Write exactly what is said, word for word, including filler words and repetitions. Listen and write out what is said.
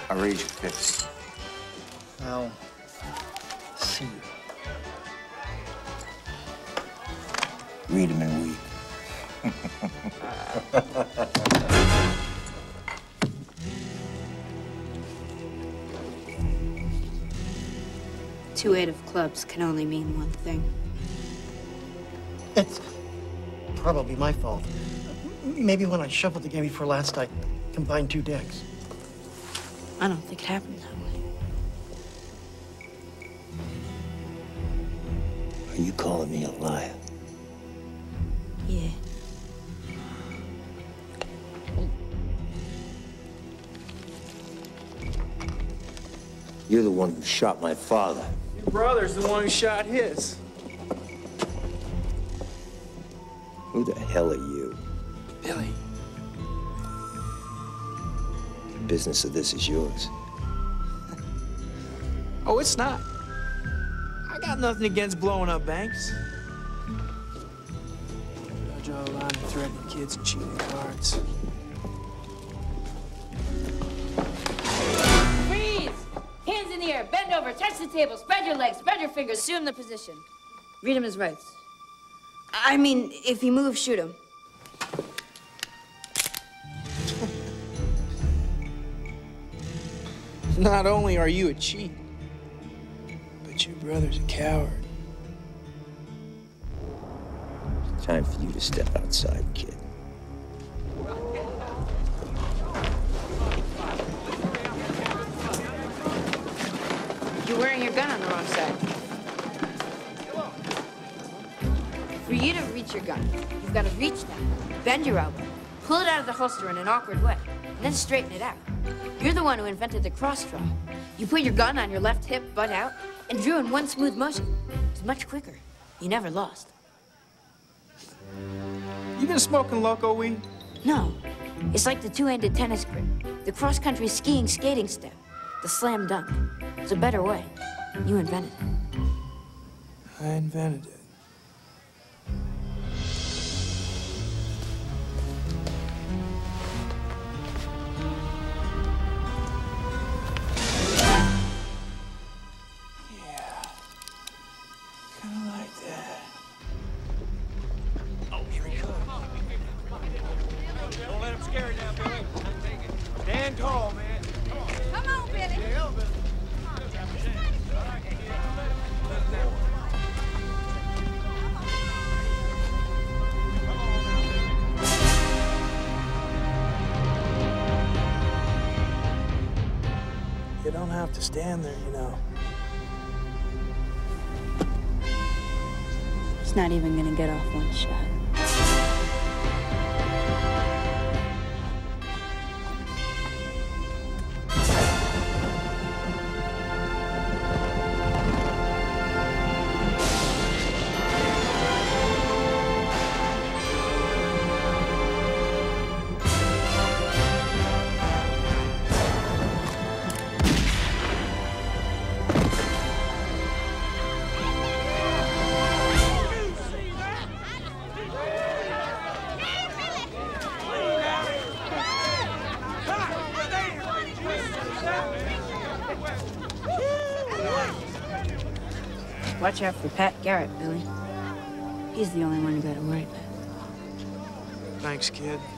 I raise your fist. I'll see you. Read him and weep. Two eight of clubs can only mean one thing. It's probably my fault. Maybe when I shuffled the game before last, I combined two decks. I don't think it happened that way. Are you calling me a liar? Yeah. You're the one who shot my father. Your brother's the one who shot his. Who the hell are you? Billy. The business of this is yours. Oh, it's not. I got nothing against blowing up banks. I draw a line of threatening kids and cheating cards. Freeze! Hands in the air, bend over, touch the table, spread your legs, spread your fingers, assume the position. Read him his rights. I mean, if he moves, shoot him. Not only are you a cheat, but your brother's a coward. It's time for you to step outside, kid. You're wearing your gun on the wrong side. For you to reach your gun, you've got to reach down, bend your elbow, pull it out of the holster in an awkward way, and then straighten it out. You're the one who invented the cross draw. You put your gun on your left hip, butt out, and drew in one smooth motion. It's much quicker. You never lost. You been smoking loco weed? No. It's like the two-handed tennis grip, the cross-country skiing skating step, the slam dunk. It's a better way. You invented it. I invented it. Stand tall, man. Come on, Billy. You don't have to stand there, you know. He's not even gonna get off one shot. Watch out for Pat Garrett, Billy. He's the only one you gotta worry about. Thanks, kid.